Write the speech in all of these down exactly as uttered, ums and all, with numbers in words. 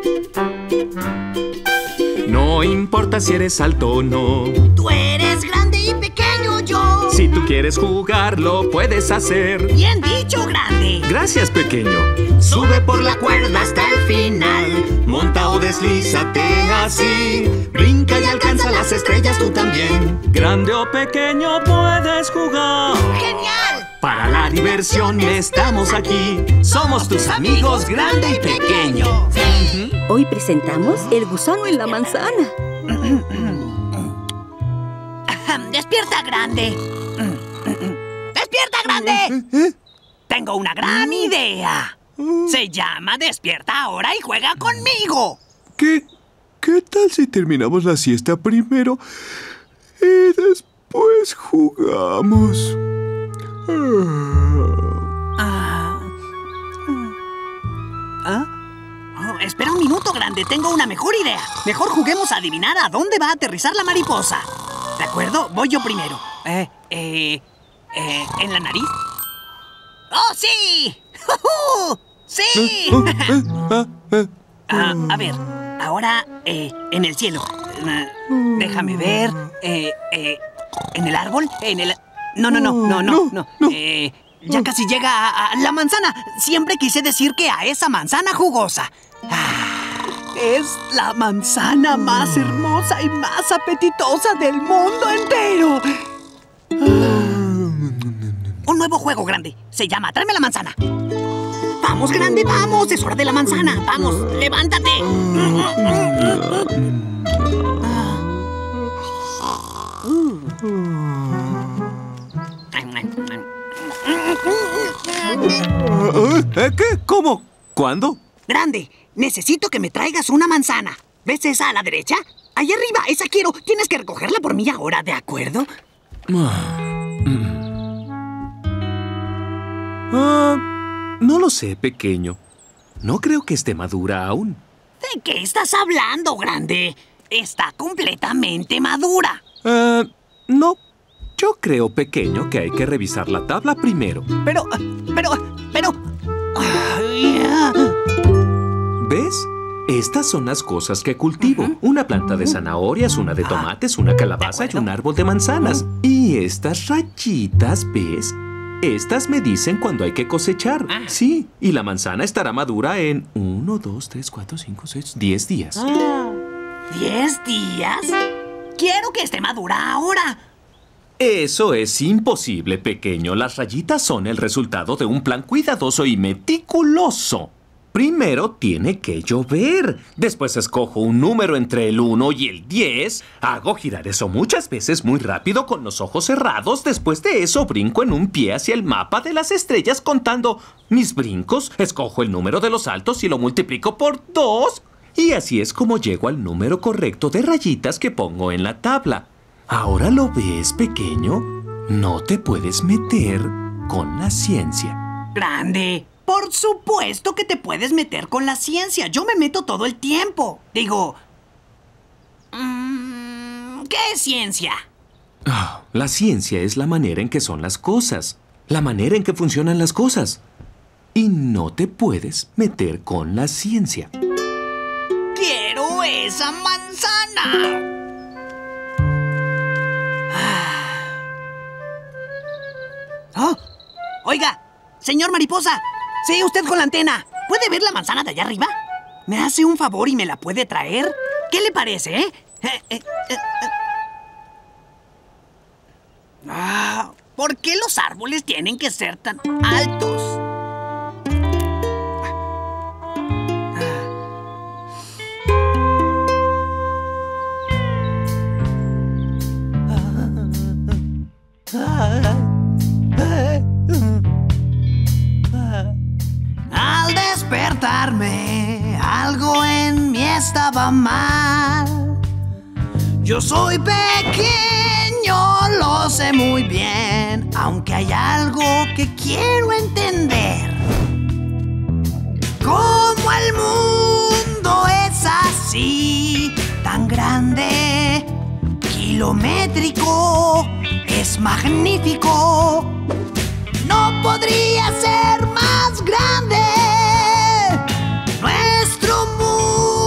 No importa si eres alto o no. Tú eres grande y pequeño yo. Si tú quieres jugar, lo puedes hacer. Bien dicho, grande. Gracias, pequeño. Sube por la cuerda hasta el final. Monta o deslízate así. Brinca y alcanza las estrellas tú también. Grande o pequeño puedes jugar. ¡Genial! Para la diversión estamos aquí. Somos tus amigos grande y pequeño. Sí. Hoy presentamos El gusano en la manzana. ¡Despierta, grande! ¡Despierta, grande! Tengo una gran idea. Se llama Despierta ahora y juega conmigo. ¿Qué? ¿Qué tal si terminamos la siesta primero y después jugamos? Ah. ¿Ah? Oh, espera un minuto, grande. Tengo una mejor idea. Mejor juguemos a adivinar a dónde va a aterrizar la mariposa. ¿De acuerdo? Voy yo primero. Eh, eh, eh, ¿en la nariz? ¡Oh, sí! ¡Jujú! ¡Sí! Ah, a ver, ahora eh, en el cielo. Uh, déjame ver. Eh, eh, ¿En el árbol? En el... No, no, no, no, no, no. Eh, ya casi llega a, a la manzana. Siempre quise decir que a esa manzana jugosa. Ah, es la manzana más hermosa y más apetitosa del mundo entero. Un nuevo juego, grande. Se llama Tráeme la manzana. Vamos, grande, vamos. Es hora de la manzana. Vamos, levántate. ¿Qué? ¿Cómo? ¿Cuándo? Grande, necesito que me traigas una manzana. ¿Ves esa a la derecha? Ahí arriba, esa quiero. Tienes que recogerla por mí ahora, ¿de acuerdo? Ah, no lo sé, pequeño. No creo que esté madura aún. ¿De qué estás hablando, grande? Está completamente madura. Ah, no. Yo creo, pequeño, que hay que revisar la tabla primero. Pero, pero, pero... Ay, ah. ¿Ves? Estas son las cosas que cultivo. Uh-huh. Una planta de zanahorias, una de tomates, una calabaza y un árbol de manzanas. Uh-huh. Y estas rayitas, ¿ves? Estas me dicen cuando hay que cosechar. Ah. Sí, y la manzana estará madura en uno, dos, tres, cuatro, cinco, seis, diez días. Ah. ¿Diez días? Quiero que esté madura ahora. Eso es imposible, pequeño. Las rayitas son el resultado de un plan cuidadoso y meticuloso. Primero tiene que llover. Después escojo un número entre el uno y el diez. Hago girar eso muchas veces muy rápido con los ojos cerrados. Después de eso brinco en un pie hacia el mapa de las estrellas contando mis brincos. Escojo el número de los saltos y lo multiplico por dos. Y así es como llego al número correcto de rayitas que pongo en la tabla. ¿Ahora lo ves, pequeño? No te puedes meter con la ciencia. Grande, por supuesto que te puedes meter con la ciencia. Yo me meto todo el tiempo. Digo... Mmm, ¿qué es ciencia? Oh, la ciencia es la manera en que son las cosas. La manera en que funcionan las cosas. Y no te puedes meter con la ciencia. ¡Quiero esa manzana! ¡Oh! Oiga, señor mariposa, sí, usted con la antena. ¿Puede ver la manzana de allá arriba? ¿Me hace un favor y me la puede traer? ¿Qué le parece, eh? eh, eh, eh, eh. Ah, ¿por qué los árboles tienen que ser tan altos? Al despertarme, algo en mí estaba mal. Yo soy pequeño, lo sé muy bien, aunque hay algo que quiero entender. ¿Cómo el mundo es así, tan grande, kilométrico, es magnífico? No podría ser más grande nuestro mundo.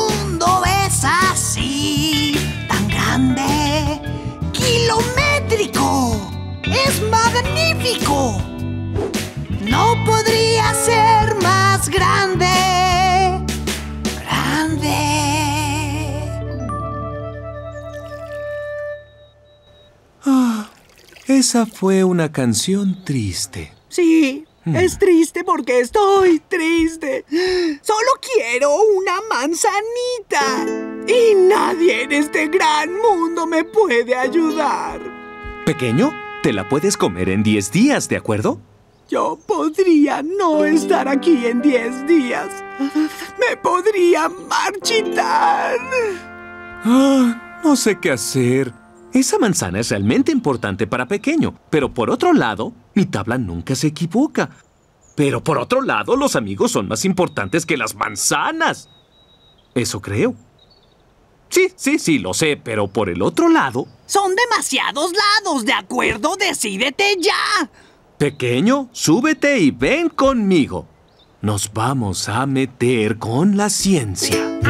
Esa fue una canción triste. Sí, es triste porque estoy triste. Solo quiero una manzanita. Y nadie en este gran mundo me puede ayudar. Pequeño, te la puedes comer en diez días, ¿de acuerdo? Yo podría no estar aquí en diez días. Me podría marchitar. Ah, no sé qué hacer. Esa manzana es realmente importante para Pequeño, pero por otro lado, mi tabla nunca se equivoca. Pero por otro lado, los amigos son más importantes que las manzanas. Eso creo. Sí, sí, sí, lo sé, pero por el otro lado... Son demasiados lados, ¿de acuerdo? ¡Decídete ya! Pequeño, súbete y ven conmigo. Nos vamos a meter con la ciencia.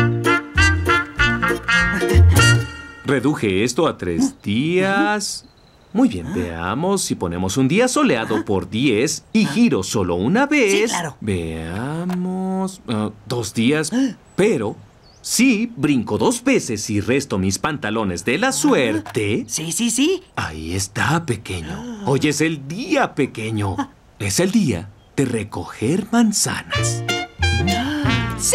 Reduje esto a tres días. Muy bien, veamos si ponemos un día soleado por diez y giro solo una vez. Sí, claro. Veamos... uh, dos días, pero... Si brinco dos veces y resto mis pantalones de la suerte... Sí, sí, sí. Ahí está, Pequeño. Hoy es el día, Pequeño. Es el día de recoger manzanas. ¡Sí!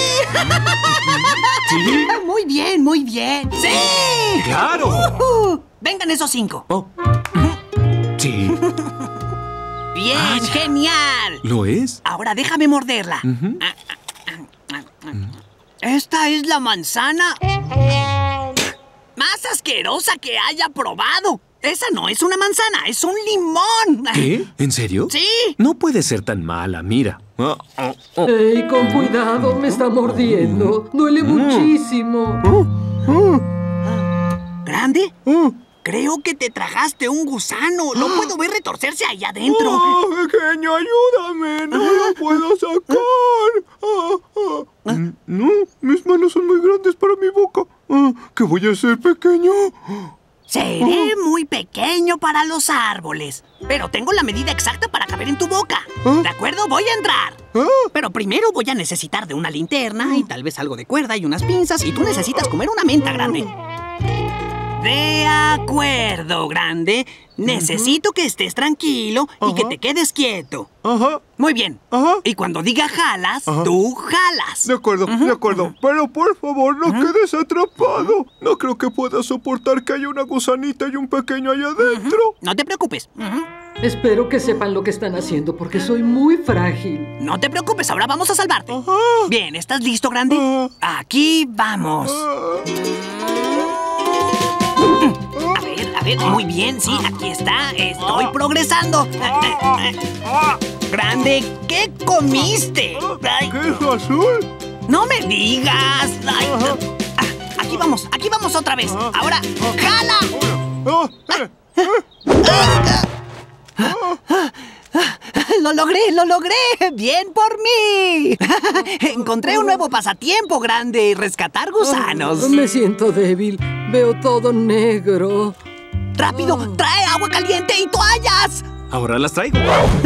¿Sí? Muy bien, muy bien. ¡Sí! ¡Claro! Uh, vengan esos cinco. Oh. Sí. Bien, Vaya. genial. ¿Lo es? Ahora déjame morderla. Ujú. Ah, ah, ah, ah, ah. ¿Esta es la manzana más asquerosa que haya probado? Esa no es una manzana, es un limón. ¿Qué? ¿En serio? Sí. No puede ser tan mala, mira. Oh, oh, oh. ¡Ey, con cuidado! Me está mordiendo. Duele muchísimo. ¿Grande? Creo que te tragaste un gusano. Lo puedo ver retorcerse ahí adentro. ¡Oh, pequeño, ayúdame! ¡No lo puedo sacar! Ah, ah. Mm, No, mis manos son muy grandes para mi boca. Ah, ¿qué voy a hacer, pequeño? Seré muy pequeño para los árboles, pero tengo la medida exacta para caber en tu boca. ¿Ah? ¿De acuerdo? Voy a entrar. Ah. Pero primero voy a necesitar de una linterna y tal vez algo de cuerda y unas pinzas, y tú necesitas comer una menta, Grande. De acuerdo, Grande. Necesito que estés tranquilo y Ajá. que te quedes quieto. Ajá, Muy bien. Ajá. Y cuando diga jalas, Ajá. tú jalas. de acuerdo, de acuerdo. Pero por favor, no quedes atrapado. No creo que pueda soportar que haya una gusanita y un pequeño allá adentro. No te preocupes. Ujú. Espero que sepan lo que están haciendo porque soy muy frágil. No te preocupes, ahora vamos a salvarte. Ajá. Bien, ¿estás listo, Grande? Ah. Aquí vamos. Ah. A ver, a ver, muy bien, sí, aquí está. Estoy progresando. Grande, ¿qué comiste? Ay, ¿Qué es lo azul? no me digas. Ay, ah, aquí vamos, aquí vamos otra vez. Ahora, ¡jala! Ah, eh, ¡Lo logré, lo logré! ¡Bien por mí! Encontré un nuevo pasatiempo, Grande. Rescatar gusanos. Me siento débil. Veo todo negro. ¡Rápido! ¡Trae agua caliente y toallas! Ahora las traigo.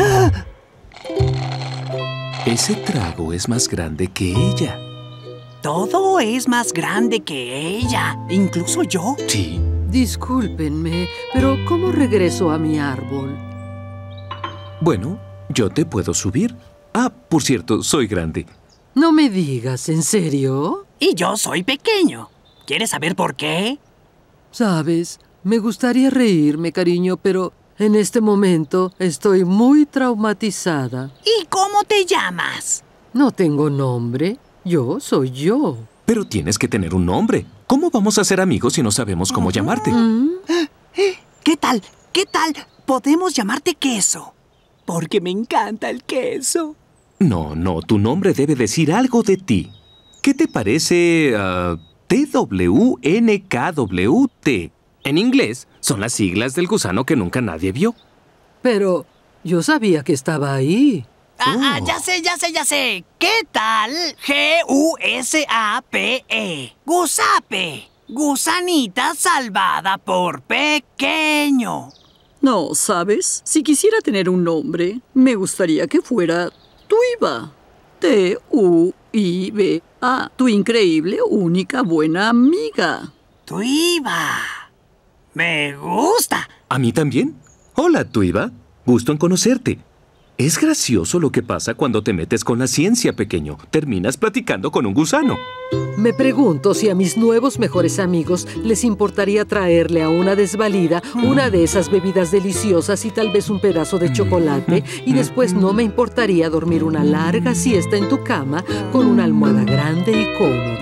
Ese trago es más grande que ella. Todo es más grande que ella, incluso yo. Sí. Discúlpenme, pero ¿cómo regreso a mi árbol? Bueno, yo te puedo subir. Ah, por cierto, soy grande. No me digas, ¿en serio? Y yo soy pequeño. ¿Quieres saber por qué? Sabes, me gustaría reírme, cariño, pero en este momento estoy muy traumatizada. ¿Y cómo te llamas? No tengo nombre. Yo soy yo. Pero tienes que tener un nombre. ¿Cómo vamos a ser amigos si no sabemos cómo llamarte? ¿Mm? ¿Qué tal? ¿Qué tal? Podemos llamarte Queso. Porque me encanta el queso. No, no, tu nombre debe decir algo de ti. ¿Qué te parece ah, T W N K W T? En inglés, son las siglas del gusano que nunca nadie vio. Pero yo sabía que estaba ahí. Ah, ah, Oh. ya sé, ya sé, ya sé. ¿Qué tal? G U S A P E. Gusape. Gusanita salvada por pequeño. No, ¿sabes? Si quisiera tener un nombre, me gustaría que fuera Tuiba. T U I B A. Tu increíble, única, buena amiga. Tuiba. Me gusta. ¿A mí también? Hola, Tuiba. Gusto en conocerte. Es gracioso lo que pasa cuando te metes con la ciencia, pequeño. Terminas platicando con un gusano. Me pregunto si a mis nuevos mejores amigos les importaría traerle a una desvalida una de esas bebidas deliciosas y tal vez un pedazo de chocolate, y después no me importaría dormir una larga siesta en tu cama con una almohada grande y cómoda.